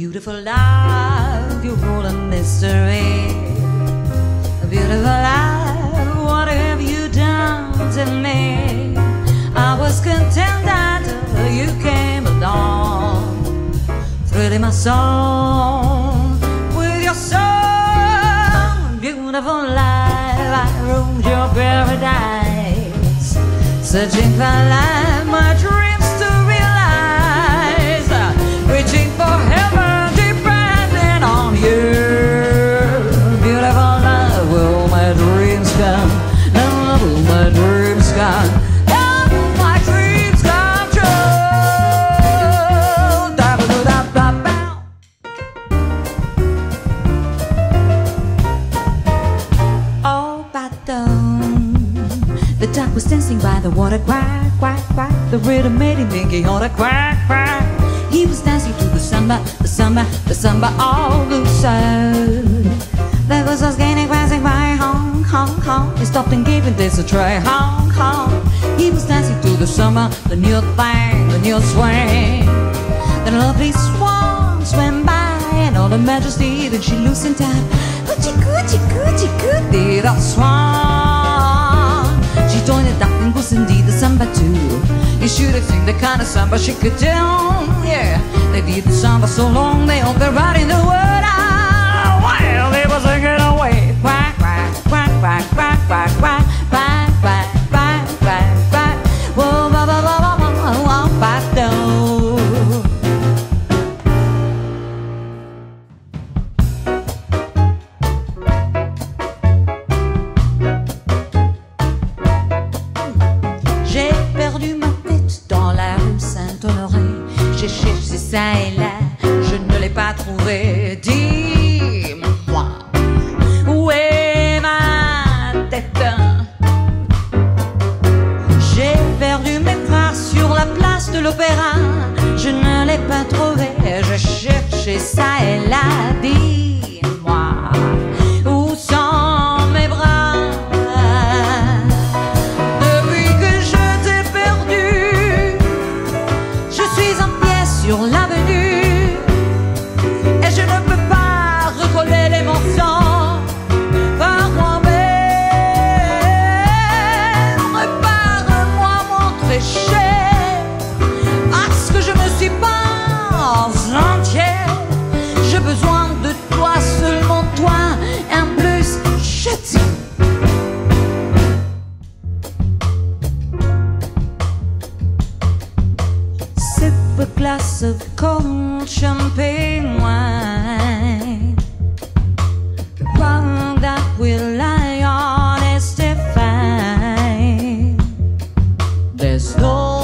beautiful life, you're full of mystery. A beautiful life, what have you done to me? I was content until you came along, thrilling my soul with your song. Beautiful life, I roamed your paradise, searching for life, my dreams to realize, reaching for heaven, depending on you. Beautiful life, will my dreams come? Will my dreams come? Will my dreams come true? Oh, the duck was dancing by the water, quack, quack, quack. The rhythm made him think he ought to quack, quack. He was dancing to the samba, the samba, the samba all the side. There was us gaining, passing by, honk, honk, honk. He stopped and gave it this a try, honk, honk. He was dancing to the samba, the new thing, the new swing. Then a lovely swan swam by, and all the majesty, then she loosened up. Coochie, coochie, coochie, coochie, the swan. She joined the duck and was indeed the samba too. You should have seen the kind of samba she could do. Yeah, they did the samba so long they all got right in the word. Ah, well, they was singing away. Quack, quack, quack, quack, quack, quack, quack, quack, quack, quack, quack, quack. Whoa, ba ba ba ba ba ba ba do. J'ai cherché ça et là, je ne l'ai pas trouvé. Dis-moi, où est ma tête? J'ai perdu mes traces sur la place de l'opéra, je ne l'ai pas trouvé. J'ai cherché ça et là, dis-moi, où sont mes bras? Depuis que je t'ai perdu, je suis en sur l'avenue et je ne peux pas recoller les morceaux par moi-même. Répare-moi mon tréchet parce que je me suis pas entière. J'ai besoin de toi, seulement toi, en plus je t'aime. A glass of cold champagne wine, one that will lie on is defined. There's no